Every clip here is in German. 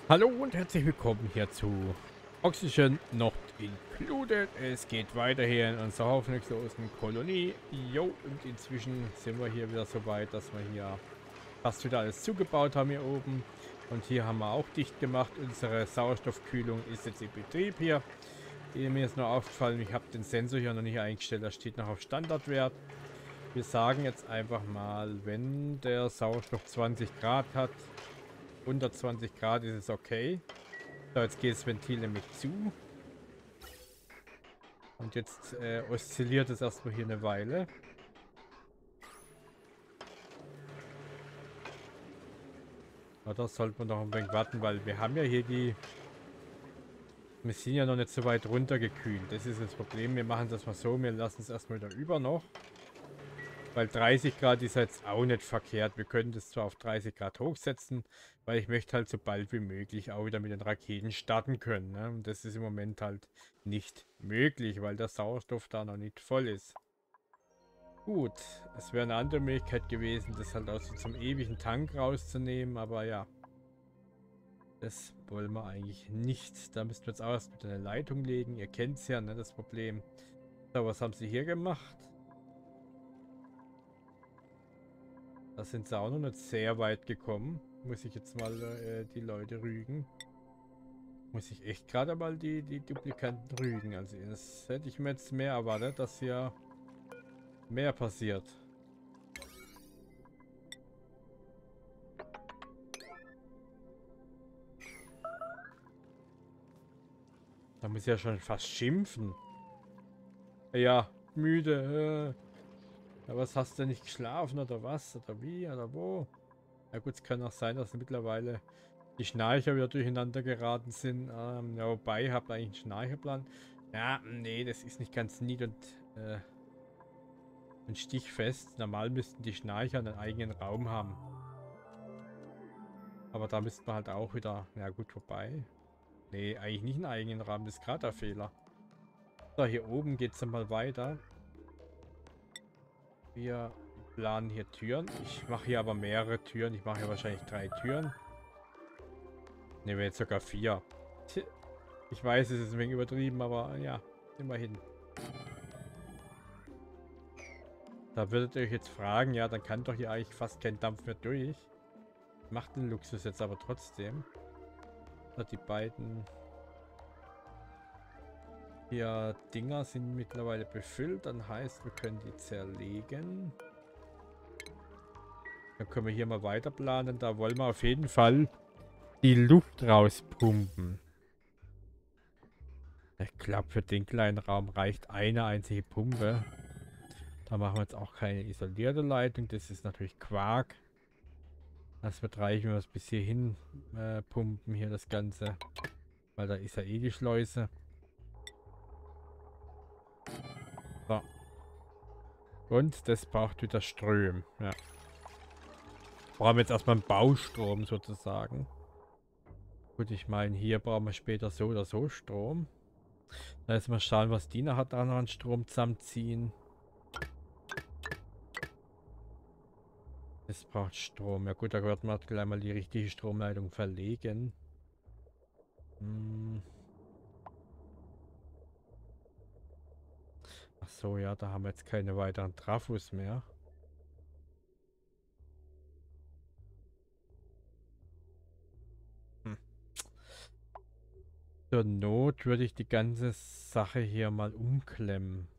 Hallo und herzlich willkommen hier zu Oxygen Not Included. Es geht weiter hier in unserer hoffnungslosen Kolonie. Jo, und inzwischen sind wir hier wieder so weit, dass wir hier fast wieder alles zugebaut haben hier oben. Und hier haben wir auch dicht gemacht. Unsere Sauerstoffkühlung ist jetzt in Betrieb hier. Mir ist nur aufgefallen, ich habe den Sensor hier noch nicht eingestellt. Der steht noch auf Standardwert. Wir sagen jetzt einfach mal, wenn der Sauerstoff 20 Grad hat, unter 20 Grad ist es okay. So, jetzt geht das Ventil nämlich zu. Und jetzt oszilliert es erstmal hier eine Weile. Aber da sollte man noch ein wenig warten, weil wir haben ja hier die... Wir sind ja noch nicht so weit runtergekühlt. Das ist das Problem. Wir machen das mal so. Wir lassen es erstmal da über noch. Weil 30 Grad ist jetzt auch nicht verkehrt. Wir können das zwar auf 30 Grad hochsetzen, weil ich möchte halt so bald wie möglich auch wieder mit den Raketen starten können. Ne? Und das ist im Moment halt nicht möglich, weil der Sauerstoff da noch nicht voll ist. Gut, es wäre eine andere Möglichkeit gewesen, das halt aus so einem ewigen Tank rauszunehmen, aber ja, das wollen wir eigentlich nicht. Da müssten wir jetzt auch erst mit einer Leitung legen. Ihr kennt es ja, ne, das Problem. So, was haben sie hier gemacht? Da sind sie auch noch nicht sehr weit gekommen. Muss ich jetzt mal die Leute rügen. Muss ich echt gerade mal die Duplikanten rügen. Also das hätte ich mir jetzt mehr erwartet, dass hier mehr passiert. Da muss ich ja schon fast schimpfen. Ja, müde. Ja, was hast du nicht geschlafen oder was? Oder wie? Oder wo? Ja gut, es kann auch sein, dass mittlerweile die Schnarcher wieder durcheinander geraten sind. Ja, wobei, ich habe eigentlich einen Schnarcherplan. Ja, nee, das ist nicht ganz nied und stichfest. Normal müssten die Schnarcher einen eigenen Raum haben. Aber da müssten wir halt auch wieder... Ja gut, vorbei. Nee, eigentlich nicht einen eigenen Raum. Das ist gerade der Fehler. So, hier oben geht es dann mal weiter. Wir planen hier Türen. Ich mache hier aber mehrere Türen. Ich mache hier wahrscheinlich 3 Türen. Ne, jetzt sogar 4. Ich weiß, es ist ein wenig übertrieben, aber ja, immerhin. Da würdet ihr euch jetzt fragen, ja, dann kann doch hier eigentlich fast kein Dampf mehr durch. Macht den Luxus jetzt aber trotzdem. So, die beiden hier Dinger sind mittlerweile befüllt. Dann heißt, wir können die zerlegen. Dann können wir hier mal weiter planen. Da wollen wir auf jeden Fall die Luft rauspumpen. Ich glaube, für den kleinen Raum reicht eine einzige Pumpe. Da machen wir jetzt auch keine isolierte Leitung. Das ist natürlich Quark. Das wird reichen, wenn wir es bis hierhin pumpen, hier das Ganze. Weil da ist ja eh die Schleuse. So. Und das braucht wieder Strom. Ja. Brauchen wir jetzt erstmal einen Baustrom sozusagen. Gut, ich meine, hier brauchen wir später so oder so Strom. Da jetzt mal schauen, was die nachher da noch an Strom zusammenziehen. Es braucht Strom. Ja gut, da wird man gleich mal die richtige Stromleitung verlegen. Ach so, ja, da haben wir jetzt keine weiteren Trafos mehr. Zur Not würde ich die ganze Sache hier mal umklemmen.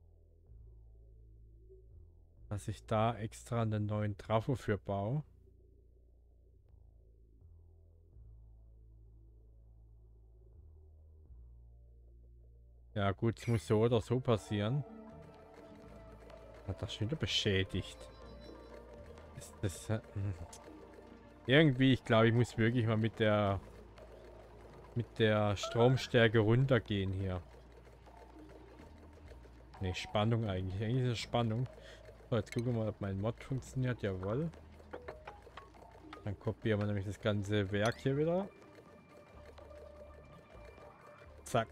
Dass ich da extra einen neuen Trafo für baue. Ja gut, es muss so oder so passieren. Hat das schon wieder beschädigt. Ist das... Irgendwie, ich glaube, ich muss wirklich mal mit der Stromstärke runtergehen hier. Ne, Spannung eigentlich. Eigentlich ist es Spannung. So, jetzt gucken wir mal, ob mein Mod funktioniert. Jawohl. Dann kopieren wir nämlich das ganze Werk hier wieder. Zack.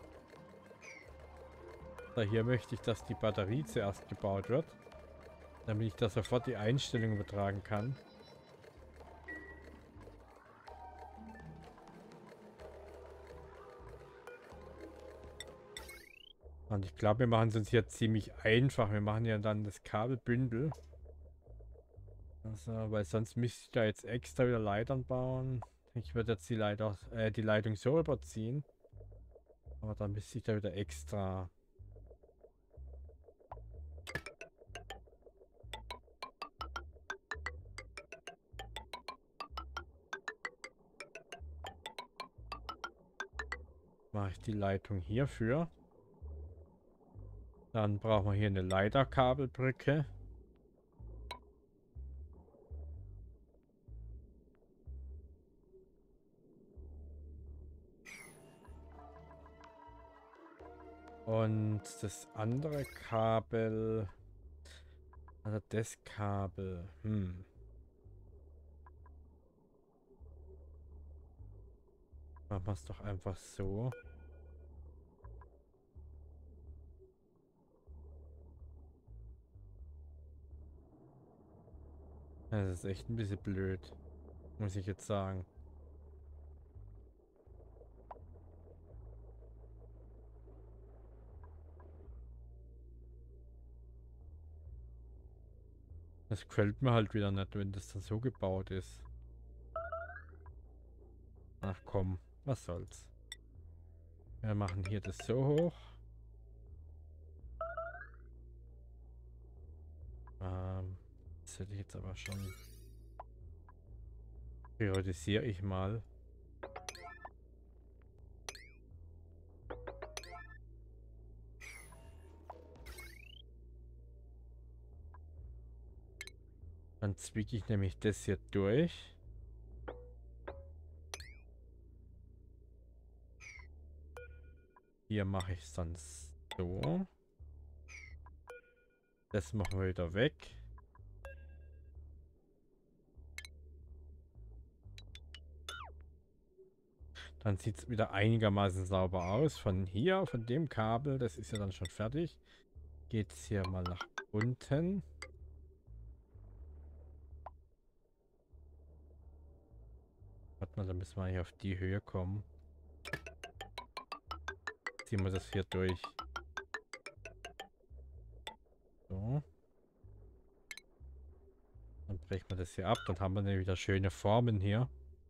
So, hier möchte ich, dass die Batterie zuerst gebaut wird. Damit ich da sofort die Einstellungen übertragen kann. Und ich glaube, wir machen es uns hier ziemlich einfach. Wir machen ja dann das Kabelbündel. Also, weil sonst müsste ich da jetzt extra wieder Leitern bauen. Ich würde jetzt die Leitung so überziehen. Aber dann müsste ich da wieder extra. Mache ich die Leitung hierfür. Dann brauchen wir hier eine Leiterkabelbrücke. Und das andere Kabel, also das Kabel, machen wir es doch einfach so. Das ist echt ein bisschen blöd, muss ich jetzt sagen. Das gefällt mir halt wieder nicht, wenn das dann so gebaut ist. Ach komm, was soll's. Wir machen hier das so hoch. Das hätte ich jetzt aber schon. Priorisiere ich mal. Dann zwicke ich nämlich das hier durch. Hier mache ich es dann so. Das machen wir wieder weg. Dann sieht es wieder einigermaßen sauber aus. Von hier, von dem Kabel, das ist ja dann schon fertig. Geht es hier mal nach unten. Warte mal, da müssen wir hier auf die Höhe kommen. Ziehen wir das hier durch. So. Dann brechen wir das hier ab. Dann haben wir dann wieder schöne Formen hier.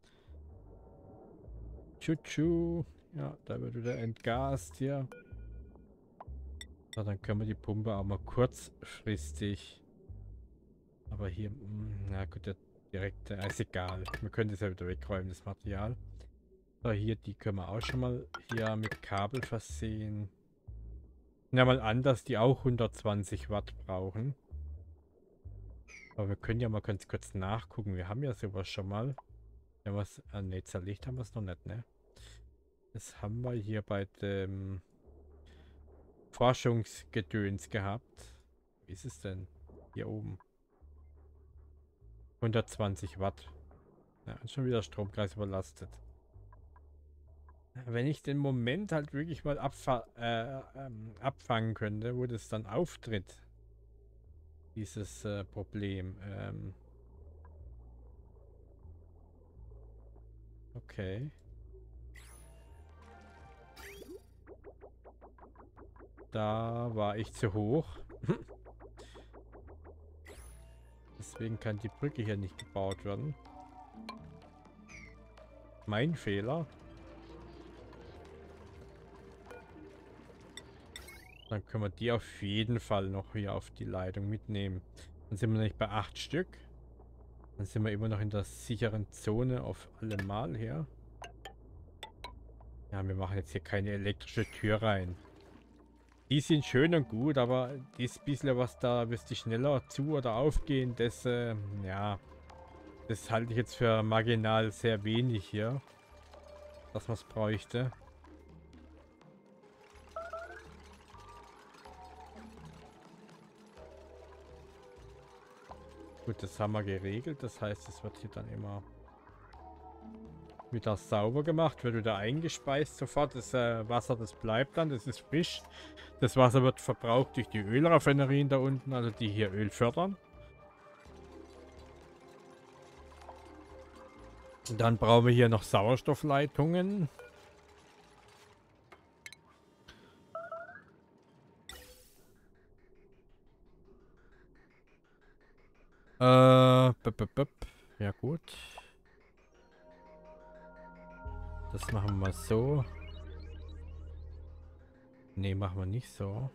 Tschu-tschu. Ja, da wird wieder entgast hier. So, dann können wir die Pumpe auch mal kurzfristig. Aber hier, na gut, der direkte, ist egal. Wir können das ja wieder wegräumen, das Material. So, hier, die können wir auch schon mal hier mit Kabel versehen. Ja, mal an, dass die auch 120 Watt brauchen. Aber wir können ja mal ganz kurz nachgucken. Wir haben ja sowas schon mal. Ja, was, ne, zerlegt haben wir es noch nicht, ne? Das haben wir hier bei dem Forschungsgedöns gehabt. Wie ist es denn? Hier oben. 120 Watt. Ja, ist schon wieder Stromkreis überlastet. Wenn ich den Moment halt wirklich mal abfangen könnte, wo das dann auftritt. Dieses Problem. Okay. Da war ich zu hoch. Deswegen kann die Brücke hier nicht gebaut werden. Mein Fehler. Dann können wir die auf jeden Fall noch hier auf die Leitung mitnehmen. Dann sind wir nämlich bei 8 Stück. Dann sind wir immer noch in der sicheren Zone auf allemal her. Ja, wir machen jetzt hier keine elektrische Tür rein. Die sind schön und gut, aber das bisschen, was da müsste schneller zu- oder aufgehen, das, ja, das halte ich jetzt für marginal sehr wenig hier, dass man es bräuchte. Gut, das haben wir geregelt, das heißt, es wird hier dann immer wieder sauber gemacht, wird wieder eingespeist sofort. Das Wasser, das bleibt dann, das ist frisch. Das Wasser wird verbraucht durch die Ölraffinerien da unten, also die hier Öl fördern. Und dann brauchen wir hier noch Sauerstoffleitungen. Ja gut. Das machen wir mal so. Ne, machen wir nicht so.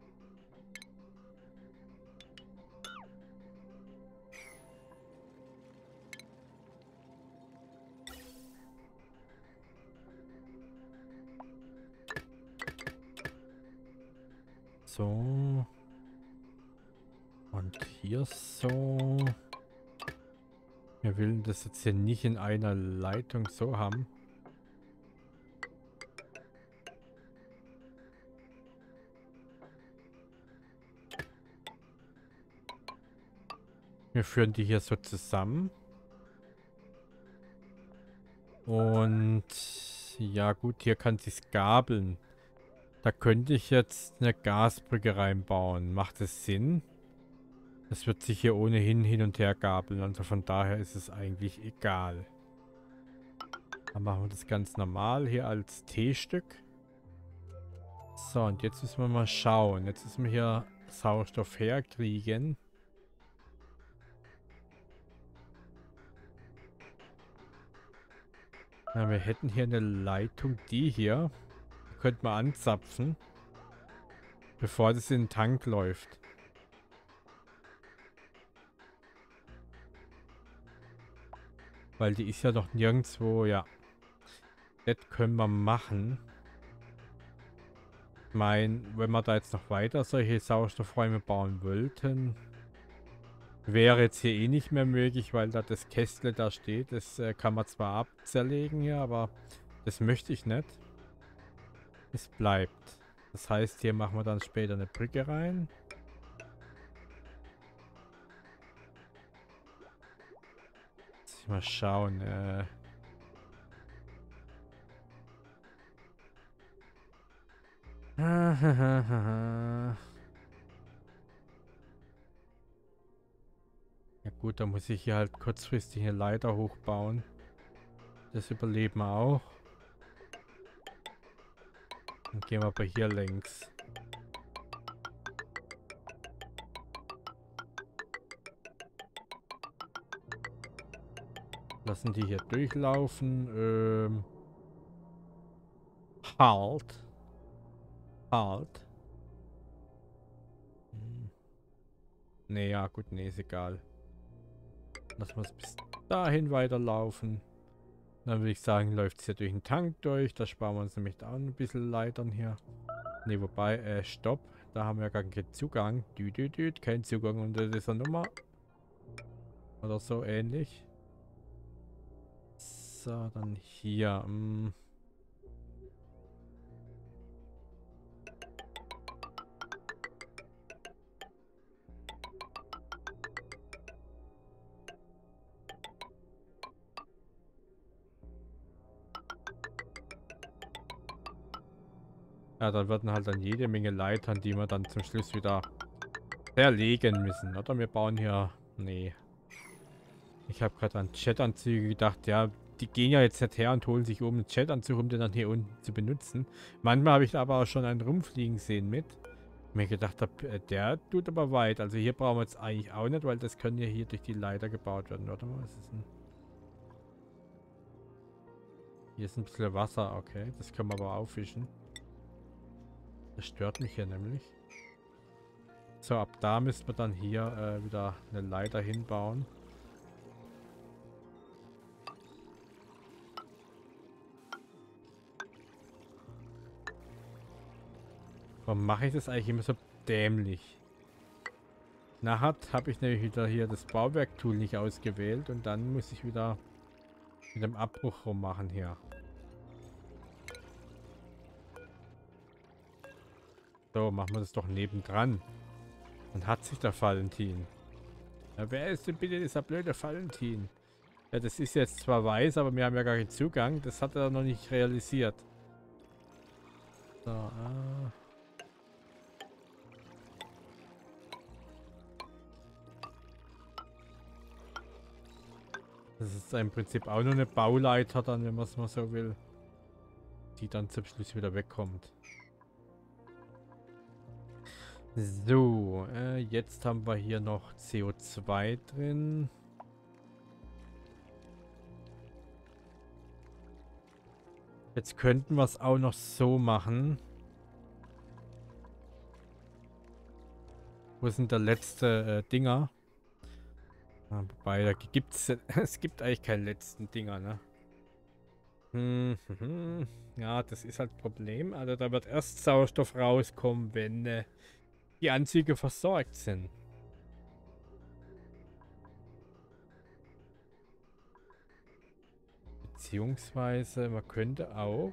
So. Und hier so. Wir wollen das jetzt hier nicht in einer Leitung so haben. Wir führen die hier so zusammen. Und ja gut, hier kann sich's gabeln. Da könnte ich jetzt eine Gasbrücke reinbauen. Macht es Sinn? Das wird sich hier ohnehin hin und her gabeln. Also von daher ist es eigentlich egal. Dann machen wir das ganz normal hier als T-Stück. So, und jetzt müssen wir mal schauen. Jetzt müssen wir hier Sauerstoff herkriegen. Ja, wir hätten hier eine Leitung, die hier. Die könnten wir anzapfen, bevor das in den Tank läuft. Weil die ist ja noch nirgendwo, ja. Das können wir machen. Ich meine, wenn wir da jetzt noch weiter solche Sauerstoffräume bauen wollten, wäre jetzt hier eh nicht mehr möglich, weil da das Kästle da steht. Das kann man zwar abzerlegen hier, aber das möchte ich nicht. Es bleibt. Das heißt, hier machen wir dann später eine Brücke rein. Muss ich mal schauen. Ja gut, da muss ich hier halt kurzfristig eine Leiter hochbauen. Das überleben wir auch. Dann gehen wir aber hier längs. Lassen die hier durchlaufen. Halt. Halt. Nee, ja gut, nee, ist egal. Lassen wir es bis dahin weiterlaufen. Dann würde ich sagen, läuft es hier durch den Tank durch. Da sparen wir uns nämlich auch ein bisschen Leitern hier. Ne, wobei, stopp. Da haben wir gar keinen Zugang. Kein Zugang unter dieser Nummer. Oder so ähnlich. So, dann hier. Ja, dann werden halt dann jede Menge Leitern, die wir dann zum Schluss wieder verlegen müssen. Oder wir bauen hier... Nee. Ich habe gerade an Chatanzüge gedacht. Ja, die gehen ja jetzt nicht her und holen sich oben einen Chatanzug, um den dann hier unten zu benutzen. Manchmal habe ich aber auch schon einen rumfliegen sehen mit. Mir gedacht habe, der tut aber weit. Also hier brauchen wir jetzt eigentlich auch nicht, weil das können ja hier durch die Leiter gebaut werden. Warte mal, was ist denn... Hier ist ein bisschen Wasser, okay. Das können wir aber auffischen. Das stört mich hier nämlich. So, ab da müssen wir dann hier wieder eine Leiter hinbauen. Warum mache ich das eigentlich immer so dämlich? Nachher habe ich nämlich wieder hier das Bauwerk-Tool nicht ausgewählt und dann muss ich wieder mit dem Abbruch rummachen hier. So, machen wir das doch nebendran. Dann hat sich der Valentin. Ja, wer ist denn bitte dieser blöde Valentin? Ja, das ist jetzt zwar weiß, aber wir haben ja gar keinen Zugang. Das hat er noch nicht realisiert. So, das ist im Prinzip auch nur eine Bauleiter dann, wenn man es mal so will. Die dann zum Schluss wieder wegkommt. So, jetzt haben wir hier noch CO2 drin. Jetzt könnten wir es auch noch so machen. Wo ist denn der letzte Dinger? Wobei, da gibt's es gibt eigentlich keinen letzten Dinger, ne? Ja, das ist halt ein Problem. Also da wird erst Sauerstoff rauskommen, wenn die Anzüge versorgt sind. Beziehungsweise man könnte auch,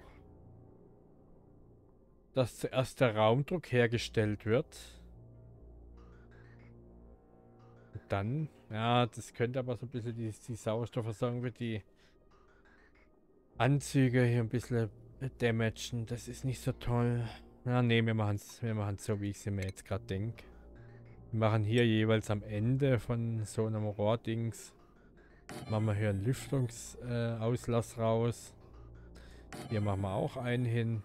dass zuerst der Raumdruck hergestellt wird. Und dann, ja, das könnte aber so ein bisschen die Sauerstoffversorgung für die Anzüge hier ein bisschen damagen. Das ist nicht so toll. Ja, nee, wir machen's so, wie ich es mir jetzt gerade denke. Wir machen hier jeweils am Ende von so einem Rohrdings, machen wir hier einen Lüftungsauslass raus. Hier machen wir auch einen hin.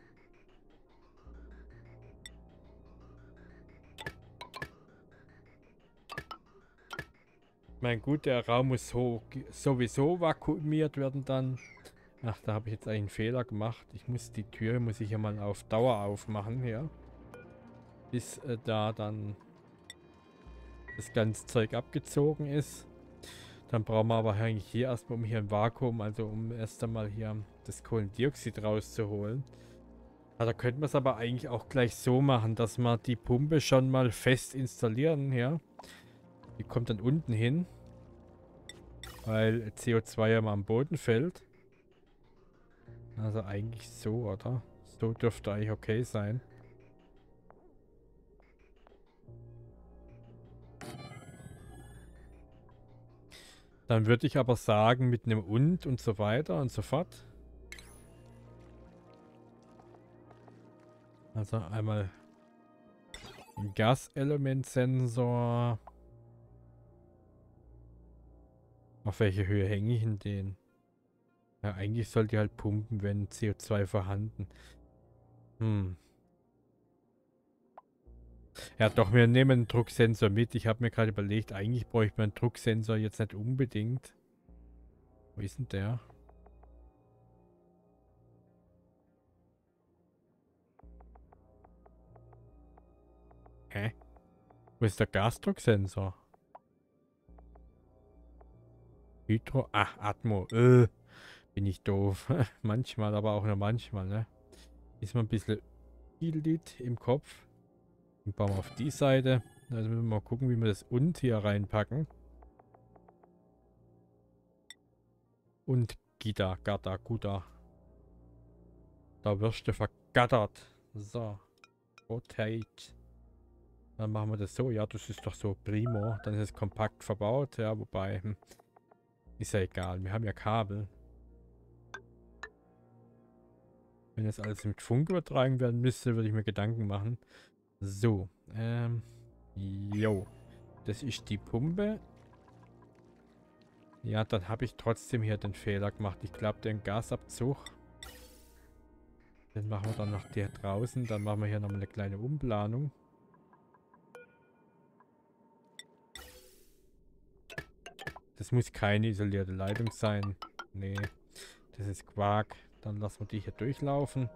Mein gut, der Raum muss sowieso vakuumiert werden dann. Ach, da habe ich jetzt einen Fehler gemacht. Die Tür muss ich ja mal auf Dauer aufmachen hier. Bis da dann das ganze Zeug abgezogen ist. Dann brauchen wir aber eigentlich hier erstmal, um hier ein Vakuum, also um erst einmal hier das Kohlendioxid rauszuholen. Ja, da könnten wir es aber eigentlich auch gleich so machen, dass wir die Pumpe schon mal fest installieren hier. Die kommt dann unten hin, weil CO2 ja mal am Boden fällt. Also eigentlich so, oder? So dürfte eigentlich okay sein. Dann würde ich aber sagen, mit einem und so weiter und so fort. Also einmal ein Gaselementsensor. Auf welche Höhe hänge ich denn den? Ja, eigentlich sollte die halt pumpen, wenn CO2 vorhanden. Ja, doch, wir nehmen einen Drucksensor mit. Ich habe mir gerade überlegt, eigentlich bräuchte man einen Drucksensor jetzt nicht unbedingt. Wo ist denn der? Hä? Wo ist der Gasdrucksensor? Hydro? Ach, Atmo. Bin ich doof. Manchmal, aber auch nur manchmal, ne? Ist mal ein bisschen viel im Kopf. Den bauen wir auf die Seite. Also müssen wir mal gucken, wie wir das und hier reinpacken. Und Gita, Gata, Guta. Da wirst du vergattert. So. Rotate. Dann machen wir das so. Ja, das ist doch so primo. Dann ist es kompakt verbaut. Ja, wobei, ist ja egal. Wir haben ja Kabel. Wenn das alles mit Funk übertragen werden müsste, würde ich mir Gedanken machen. So. Jo. Das ist die Pumpe. Ja, dann habe ich trotzdem hier den Fehler gemacht. Ich glaube, den Gasabzug. Den machen wir dann noch hier draußen. Dann machen wir hier nochmal eine kleine Umplanung. Das muss keine isolierte Leitung sein. Nee, das ist Quark. Dann lassen wir die hier durchlaufen.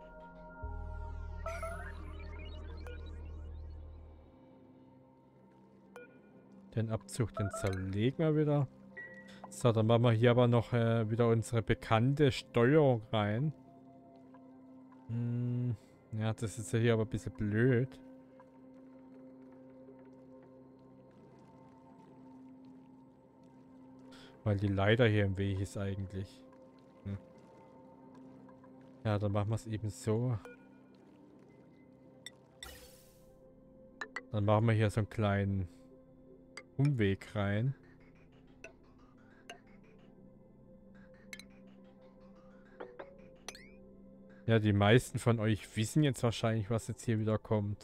Den Abzug, den zerlegen wir wieder. So, dann machen wir hier aber noch wieder unsere bekannte Steuerung rein. Ja, das ist ja hier aber ein bisschen blöd. Weil die Leiter hier im Weg ist eigentlich. Ja, dann machen wir es eben so. Dann machen wir hier so einen kleinen Umweg rein. Ja, die meisten von euch wissen jetzt wahrscheinlich, was jetzt hier wieder kommt.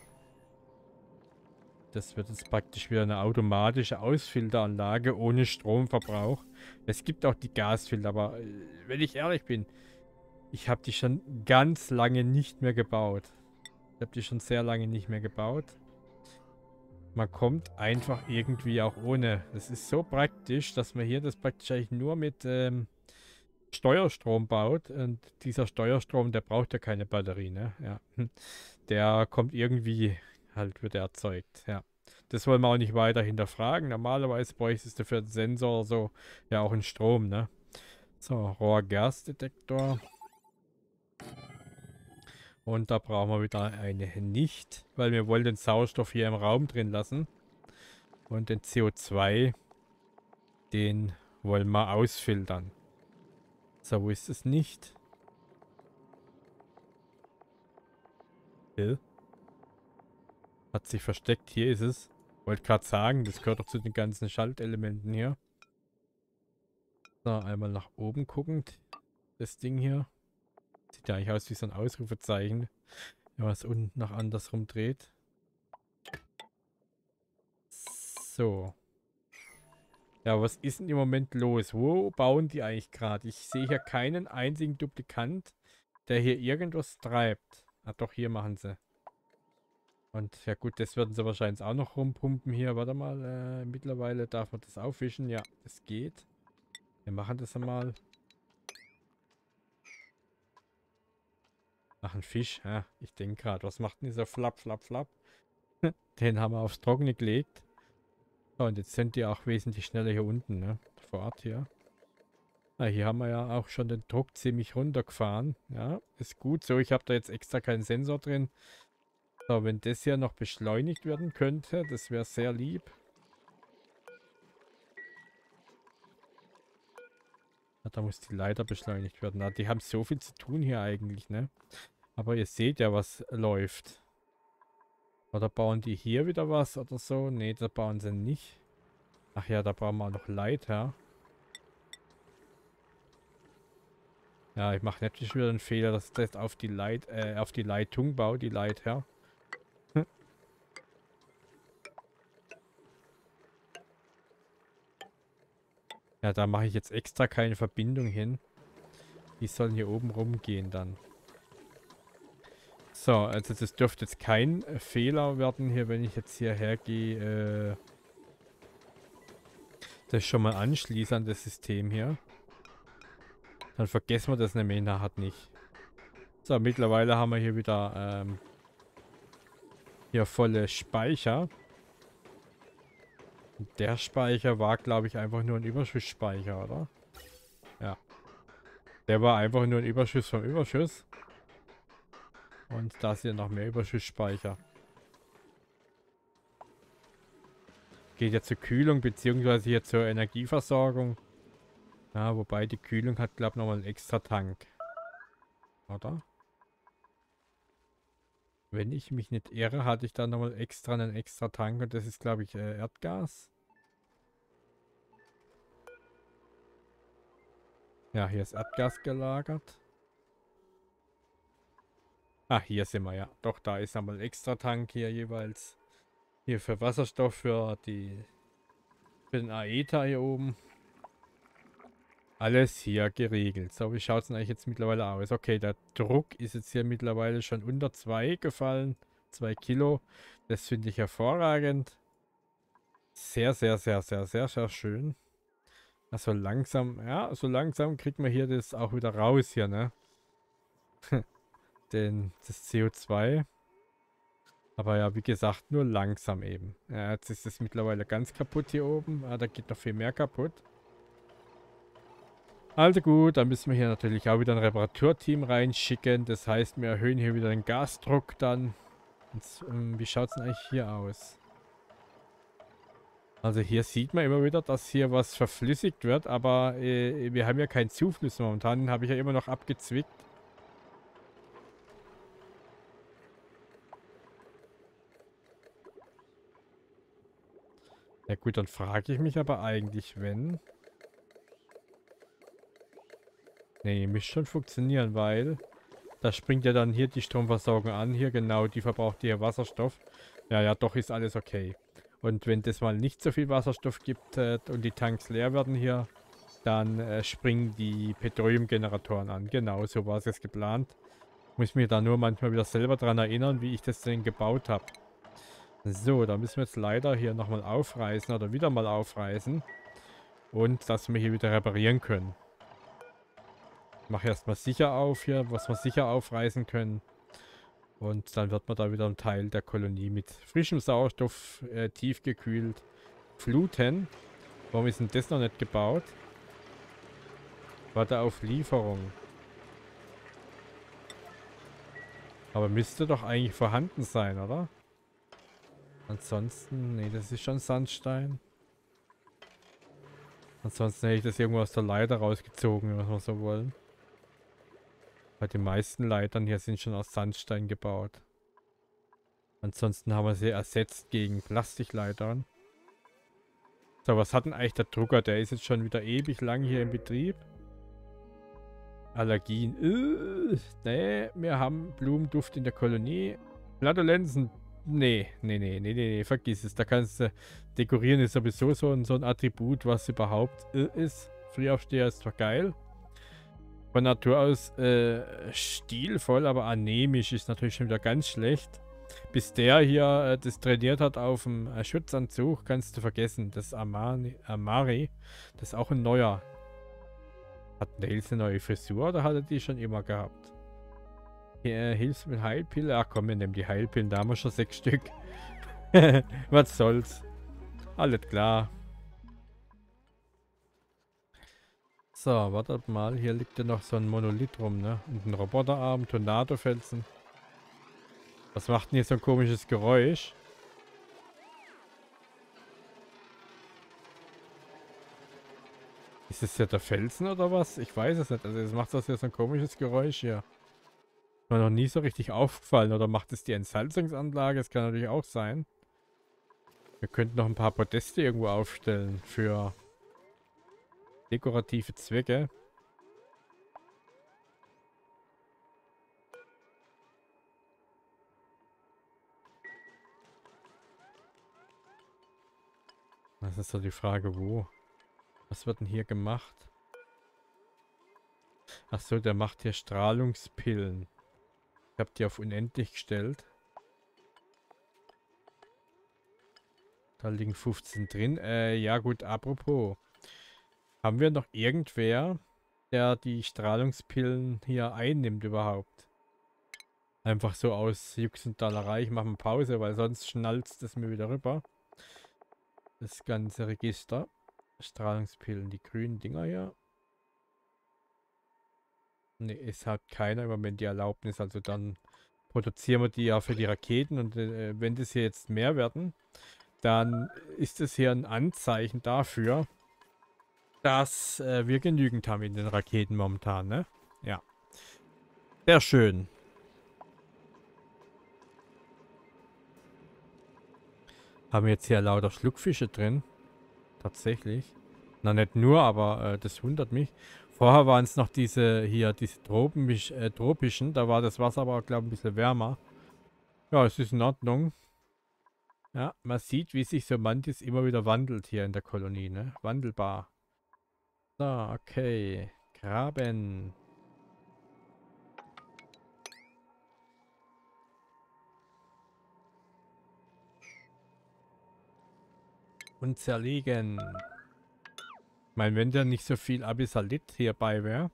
Das wird jetzt praktisch wieder eine automatische Ausfilteranlage ohne Stromverbrauch. Es gibt auch die Gasfilter, aber wenn ich ehrlich bin, ich habe die schon ganz lange nicht mehr gebaut. Ich habe die schon sehr lange nicht mehr gebaut. Man kommt einfach irgendwie auch ohne. Das ist so praktisch, dass man hier das praktisch eigentlich nur mit Steuerstrom baut. Und dieser Steuerstrom, der braucht ja keine Batterie, ne? Ja. Der kommt irgendwie halt, wird erzeugt, ja. Das wollen wir auch nicht weiter hinterfragen. Normalerweise bräuchtest du für den Sensor so ja auch einen Strom, ne? So, Rohrgasdetektor. Und da brauchen wir wieder eine nicht, weil wir wollen den Sauerstoff hier im Raum drin lassen. Und den CO2, den wollen wir ausfiltern. So, wo ist es nicht? Hat sich versteckt. Hier ist es. Wollte gerade sagen, das gehört doch zu den ganzen Schaltelementen hier. So, einmal nach oben guckend. Das Ding hier. Sieht ja eigentlich aus wie so ein Ausrufezeichen. Wenn man es unten nach andersrum dreht. So. Ja, was ist denn im Moment los? Wo bauen die eigentlich gerade? Ich sehe hier keinen einzigen Duplikant, der hier irgendwas treibt. Ah, doch, hier machen sie. Und ja gut, das werden sie wahrscheinlich auch noch rumpumpen hier. Warte mal, mittlerweile darf man das aufwischen. Ja, es geht. Wir machen das einmal. Ach, ein Fisch. Ja, ich denke gerade, was macht denn dieser Flap, Flap, Flap? Den haben wir aufs Trockene gelegt. So, und jetzt sind die auch wesentlich schneller hier unten, ne? Vor Ort hier. Ah, hier haben wir ja auch schon den Druck ziemlich runtergefahren. Ja, ist gut so. Ich habe da jetzt extra keinen Sensor drin. So, wenn das hier noch beschleunigt werden könnte, das wäre sehr lieb. Ah, da muss die Leiter beschleunigt werden. Ah, die haben so viel zu tun hier eigentlich, ne? Aber ihr seht ja, was läuft. Oder bauen die hier wieder was oder so? Ne, da bauen sie nicht. Ach ja, da brauchen wir auch noch Leiter. Ja, ich mache natürlich wieder einen Fehler, dass ich das auf die Leitung baue, die Leiter. Ja, da mache ich jetzt extra keine Verbindung hin. Die sollen hier oben rumgehen dann. So, also das dürfte jetzt kein Fehler werden hier, wenn ich jetzt hierher gehe, das schon mal anschließe an das System hier. Dann vergessen wir das nämlich nachher nicht. So, mittlerweile haben wir hier wieder hier volle Speicher. Und der Speicher war, glaube ich, einfach nur ein Überschussspeicher, oder? Ja. Der war einfach nur ein Überschuss vom Überschuss. Und da ist hier noch mehr Überschussspeicher. Geht ja zur Kühlung, beziehungsweise hier zur Energieversorgung. Ja, wobei die Kühlung hat, glaube ich, nochmal einen extra Tank. Oder? Wenn ich mich nicht irre, hatte ich da nochmal extra einen extra Tank und das ist, glaube ich, Erdgas. Ja, hier ist Erdgas gelagert. Ah, hier sind wir, ja. Doch, da ist nochmal ein extra Tank hier jeweils. Hier für Wasserstoff, für den Aether hier oben. Alles hier geregelt. So, wie schaut es denn eigentlich jetzt mittlerweile aus? Okay, der Druck ist jetzt hier mittlerweile schon unter 2 gefallen. 2 Kilo. Das finde ich hervorragend. Sehr, sehr, sehr, sehr, sehr, sehr schön. Also langsam, ja, so langsam kriegt man hier das auch wieder raus hier, ne? Das CO2. Aber ja, wie gesagt, nur langsam eben. Ja, jetzt ist es mittlerweile ganz kaputt hier oben. Ah, da geht noch viel mehr kaputt. Also gut, dann müssen wir hier natürlich auch wieder ein Reparaturteam reinschicken. Das heißt, wir erhöhen hier wieder den Gasdruck dann. Und, wie schaut es denn eigentlich hier aus? Also hier sieht man immer wieder, dass hier was verflüssigt wird, aber wir haben ja keinen Zufluss momentan. Habe ich ja immer noch abgezwickt. Ja gut, dann frage ich mich aber eigentlich, wenn... Nee, müsste schon funktionieren, weil da springt ja dann hier die Stromversorgung an. Hier genau, die verbraucht hier Wasserstoff. Ja, ja, doch ist alles okay. Und wenn das mal nicht so viel Wasserstoff gibt und die Tanks leer werden hier, dann springen die Petroleumgeneratoren an. Genau, so war es jetzt geplant. Muss mich da nur manchmal wieder selber dran erinnern, wie ich das denn gebaut habe. So, da müssen wir jetzt leider hier nochmal aufreißen oder wieder mal aufreißen. Und dass wir hier wieder reparieren können. Ich mache erstmal sicher auf hier, was wir sicher aufreißen können. Und dann wird man da wieder einen Teil der Kolonie mit frischem Sauerstoff tiefgekühlt fluten. Warum ist denn das noch nicht gebaut? Warte auf Lieferung. Aber müsste doch eigentlich vorhanden sein, oder? Ansonsten, nee, das ist schon Sandstein. Ansonsten hätte ich das irgendwo aus der Leiter rausgezogen, wenn wir so wollen. Weil die meisten Leitern hier sind schon aus Sandstein gebaut. Ansonsten haben wir sie ersetzt gegen Plastikleitern. So, was hat denn eigentlich der Drucker? Der ist jetzt schon wieder ewig lang hier im Betrieb. Allergien. Nee, wir haben Blumenduft in der Kolonie. Flatulenzen. Nee, vergiss es. Da kannst du dekorieren, ist sowieso so ein Attribut, was überhaupt ist. Frühaufsteher ist zwar geil. Von Natur aus stilvoll, aber anämisch ist natürlich schon wieder ganz schlecht. Bis der hier das trainiert hat auf dem Schutzanzug, kannst du vergessen. Das Amari, das ist auch ein neuer. Hat Nails eine neue Frisur oder hat er die schon immer gehabt? Hilfst mit Heilpille? Ach komm, wir nehmen die Heilpillen. Da haben wir schon 6 Stück. Was soll's? Alles klar. So, wartet mal. Hier liegt ja noch so ein Monolith rum, ne? Und ein Roboterarm, Tornadofelsen. Was macht denn hier so ein komisches Geräusch? Ist es ja der Felsen oder was? Ich weiß es nicht. Also es macht das ja so ein komisches Geräusch hier. Mir noch nie so richtig aufgefallen. Oder macht es die Entsalzungsanlage? Das kann natürlich auch sein. Wir könnten noch ein paar Podeste irgendwo aufstellen für dekorative Zwecke. Das ist so die Frage, wo. Was wird denn hier gemacht? Ach so, der macht hier Strahlungspillen. Ich habe die auf unendlich gestellt. Da liegen 15 drin. Ja gut, apropos. Haben wir noch irgendwer, der die Strahlungspillen hier einnimmt überhaupt? Einfach so aus Jux und Dollerei. Ich mache mal Pause, weil sonst schnalzt es mir wieder rüber. Das ganze Register. Strahlungspillen, die grünen Dinger hier. Ne, es hat keiner im Moment die Erlaubnis. Also dann produzieren wir die ja für die Raketen. Und wenn das hier jetzt mehr werden, dann ist es hier ein Anzeichen dafür, dass wir genügend haben in den Raketen momentan, ne? Ja. Sehr schön. Haben wir jetzt hier lauter Schluckfische drin? Tatsächlich. Na, nicht nur, aber das wundert mich. Vorher waren es noch diese tropischen. Da war das Wasser aber, glaube ich, ein bisschen wärmer. Ja, es ist in Ordnung. Ja, man sieht, wie sich so manches immer wieder wandelt hier in der Kolonie, ne? Wandelbar. So, okay. Graben. Und zerlegen. Ich meine, wenn da nicht so viel Abyssalit hierbei wäre,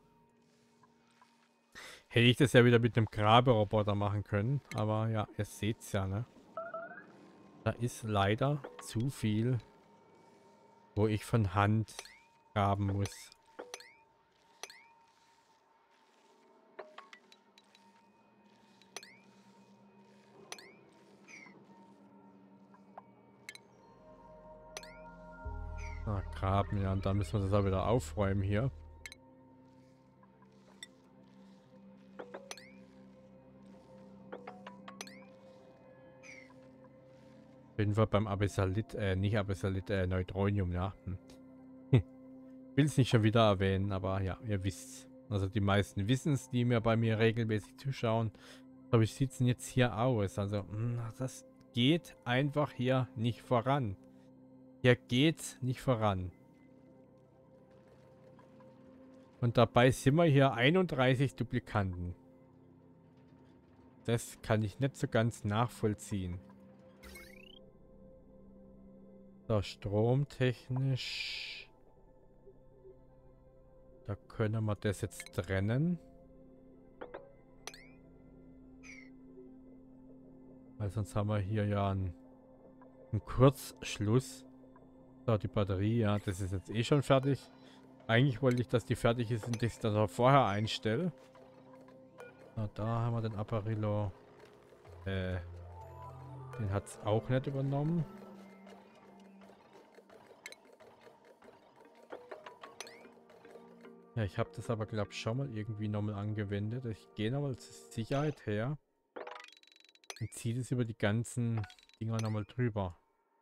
hätte ich das ja wieder mit einem Graberoboter machen können. Aber ja, ihr seht's ja, ne? Da ist leider zu viel, wo ich von Hand graben muss. Ah, graben, ja, und dann müssen wir das auch wieder aufräumen hier. Auf jeden Fall beim Abyssalit, nicht Abyssalit, Neutronium, ja. Will es nicht schon wieder erwähnen, aber ja, ihr wisst. Also die meisten wissen es, die mir bei mir regelmäßig zuschauen. Aber wie sieht es denn jetzt hier aus? Also, das geht einfach hier nicht voran. Hier geht's nicht voran. Und dabei sind wir hier 31 Duplikanten. Das kann ich nicht so ganz nachvollziehen. So, stromtechnisch. Da können wir das jetzt trennen. Weil sonst haben wir hier ja einen Kurzschluss. So, die Batterie, ja, das ist jetzt eh schon fertig. Eigentlich wollte ich, dass die fertig ist und ich das auch vorher einstelle. So, da haben wir den Apparillo. Den hat es auch nicht übernommen. Ja, ich habe das aber, glaube ich, schon mal irgendwie nochmal angewendet. Ich gehe nochmal zur Sicherheit her und ziehe das über die ganzen Dinger nochmal drüber.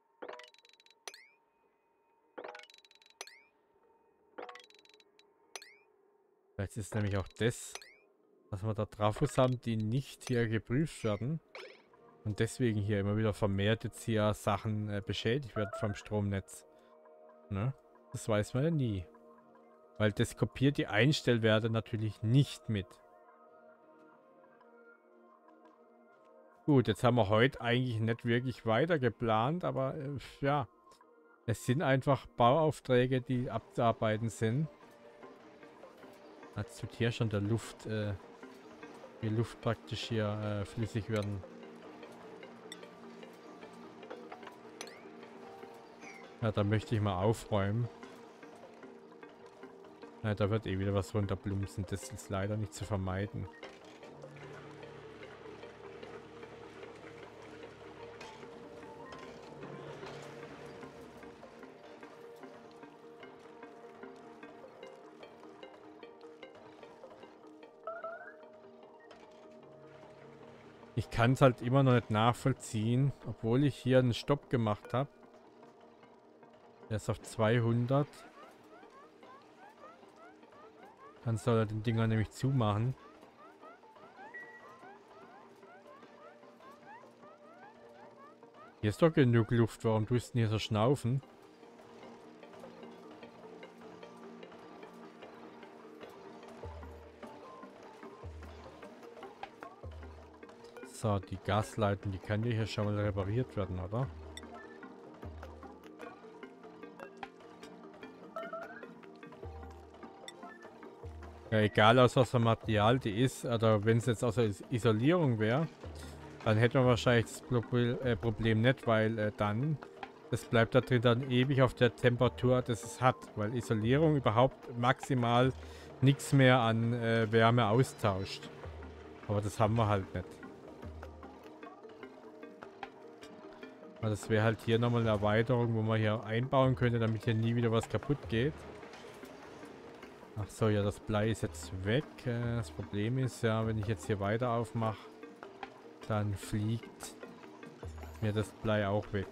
Vielleicht ist nämlich auch das, dass wir da Trafos haben, die nicht hier geprüft werden. Und deswegen hier immer wieder vermehrt jetzt hier Sachen beschädigt werden vom Stromnetz. Ne? Das weiß man ja nie. Weil das kopiert die Einstellwerte natürlich nicht mit. Gut, jetzt haben wir heute eigentlich nicht wirklich weiter geplant, aber ja. Es sind einfach Bauaufträge, die abzuarbeiten sind. Jetzt tut hier schon der Luft, die Luft praktisch hier flüssig werden. Ja, da möchte ich mal aufräumen. Ja, da wird eh wieder was runterplumpsen. Das ist leider nicht zu vermeiden. Ich kann es halt immer noch nicht nachvollziehen, obwohl ich hier einen Stopp gemacht habe. Der ist auf 200. Dann soll er den Dinger nämlich zumachen. Hier ist doch genug Luft. Warum tust du denn hier so schnaufen? So, die Gasleitung, die kann ja hier schon mal repariert werden, oder? Ja, egal aus was für Material die ist, oder wenn es jetzt aus der Isolierung wäre, dann hätten wir wahrscheinlich das Problem nicht, weil dann, das bleibt da drin dann ewig auf der Temperatur, das es hat, weil Isolierung überhaupt maximal nichts mehr an Wärme austauscht. Aber das haben wir halt nicht. Aber das wäre halt hier nochmal eine Erweiterung, wo man hier einbauen könnte, damit hier nie wieder was kaputt geht. Ach so, ja, das Blei ist jetzt weg. Das Problem ist ja, wenn ich jetzt hier weiter aufmache, dann fliegt mir das Blei auch weg.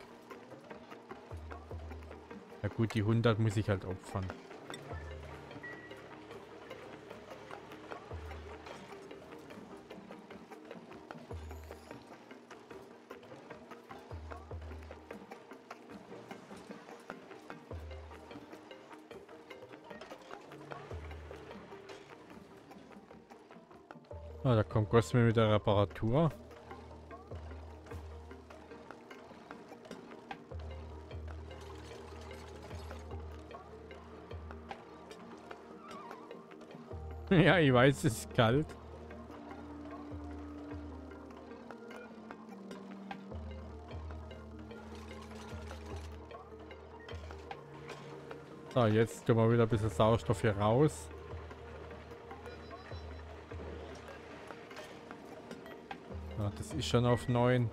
Ja gut, die 100 muss ich halt opfern. Ah, da kommt Cosme mit der Reparatur. Ja, ich weiß, es ist kalt. So, jetzt tun wir wieder ein bisschen Sauerstoff hier raus. Ja, das ist schon auf 9.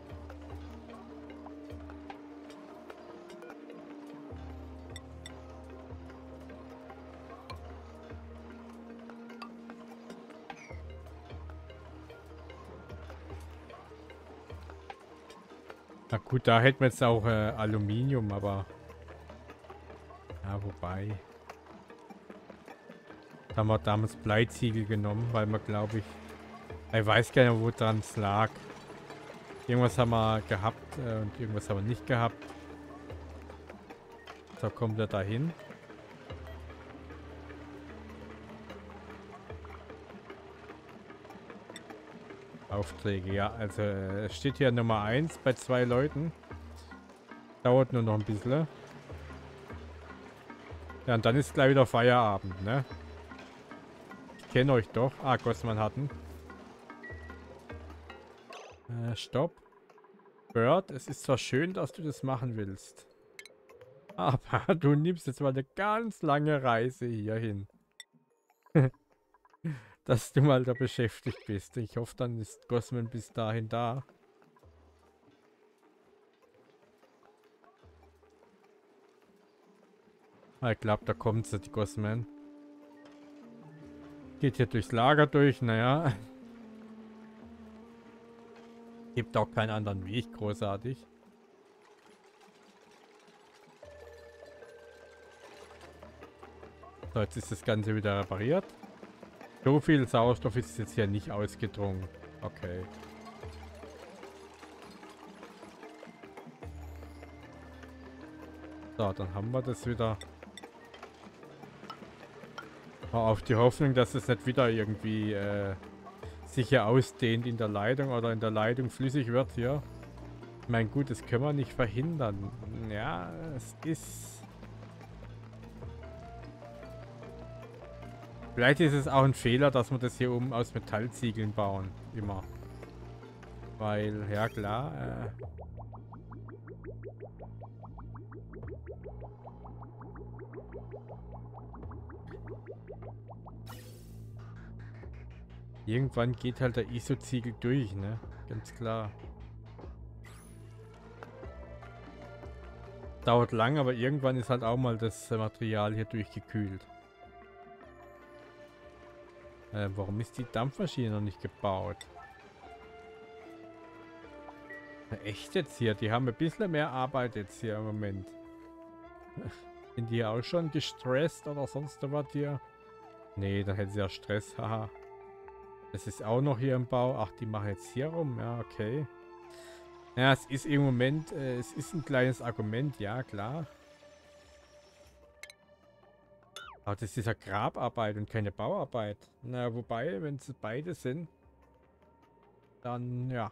Na gut, da hätten wir jetzt auch Aluminium, aber... Ja, wobei... Da haben wir damals Bleiziegel genommen, weil wir, glaube ich weiß gar nicht, wo dran es lag. Irgendwas haben wir gehabt und irgendwas haben wir nicht gehabt. So, kommt er dahin. Aufträge, ja, also es steht hier Nummer 1 bei 2 Leuten. Dauert nur noch ein bisschen. Ja, und dann ist gleich wieder Feierabend, ne? Ich kenne euch doch. Ah, Gossmann hatten. Stopp. Bird, es ist zwar schön, dass du das machen willst. Aber du nimmst jetzt mal eine ganz lange Reise hierhin. Dass du mal da beschäftigt bist. Ich hoffe, dann ist Gossmann bis dahin da. Ah, ich glaube, da kommt sie, die Gossman. Geht hier durchs Lager durch, naja. Gibt auch keinen anderen Weg, großartig. So, jetzt ist das Ganze wieder repariert. So viel Sauerstoff ist jetzt hier nicht ausgedrungen. Okay. So, dann haben wir das wieder. Auf die Hoffnung, dass es nicht wieder irgendwie sich hier ausdehnt in der Leitung oder in der Leitung flüssig wird hier. Ich meine, gut, das können wir nicht verhindern. Ja, es ist... Vielleicht ist es auch ein Fehler, dass wir das hier oben aus Metallziegeln bauen. Immer. Weil, ja klar, irgendwann geht halt der ISO-Ziegel durch, ne? Ganz klar. Dauert lang, aber irgendwann ist halt auch mal das Material hier durchgekühlt. Warum ist die Dampfmaschine noch nicht gebaut? Na, echt jetzt hier? Die haben ein bisschen mehr Arbeit jetzt hier im Moment. Sind die auch schon gestresst oder sonst was hier? Nee, dann hätten sie ja Stress, haha. Das ist auch noch hier im Bau. Ach, die machen jetzt hier rum. Ja, okay. Ja, es ist im Moment, es ist ein kleines Argument, ja, klar. Aber das ist ja Grabarbeit und keine Bauarbeit. Na, wobei, wenn es beide sind, dann, ja.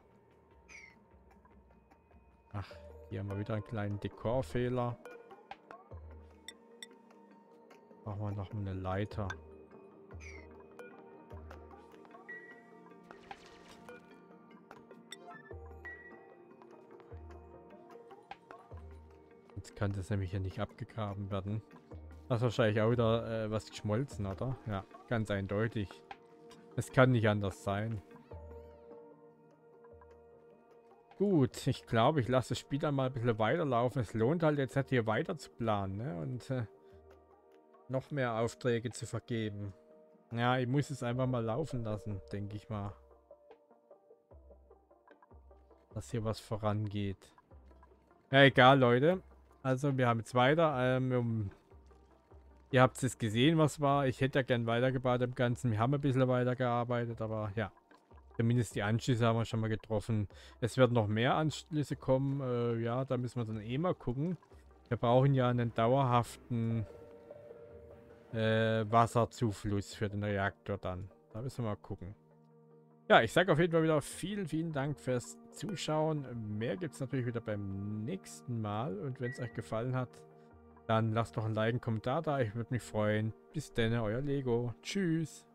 Ach, hier haben wir wieder einen kleinen Dekorfehler. Machen wir noch mal eine Leiter. Jetzt kann das nämlich hier nicht abgegraben werden. Das ist wahrscheinlich auch wieder was geschmolzen, oder? Ja, ganz eindeutig. Es kann nicht anders sein. Gut, ich glaube, ich lasse das Spiel dann mal ein bisschen weiterlaufen. Es lohnt halt jetzt halt hier weiter zu planen, ne? Und noch mehr Aufträge zu vergeben. Ja, ich muss es einfach mal laufen lassen, denke ich mal. Dass hier was vorangeht. Ja, egal, Leute. Also, wir haben jetzt weiter. Ihr habt es gesehen, was war. Ich hätte ja gern weitergebaut im Ganzen. Wir haben ein bisschen weitergearbeitet, aber ja. Zumindest die Anschlüsse haben wir schon mal getroffen. Es werden noch mehr Anschlüsse kommen. Ja, da müssen wir dann eh mal gucken. Wir brauchen ja einen dauerhaften Wasserzufluss für den Reaktor dann. Da müssen wir mal gucken. Ja, ich sage auf jeden Fall wieder vielen, vielen Dank fürs Zuschauen. Mehr gibt es natürlich wieder beim nächsten Mal. Und wenn es euch gefallen hat, dann lasst doch ein Like, einen Kommentar da. Ich würde mich freuen. Bis dann, euer Lego. Tschüss.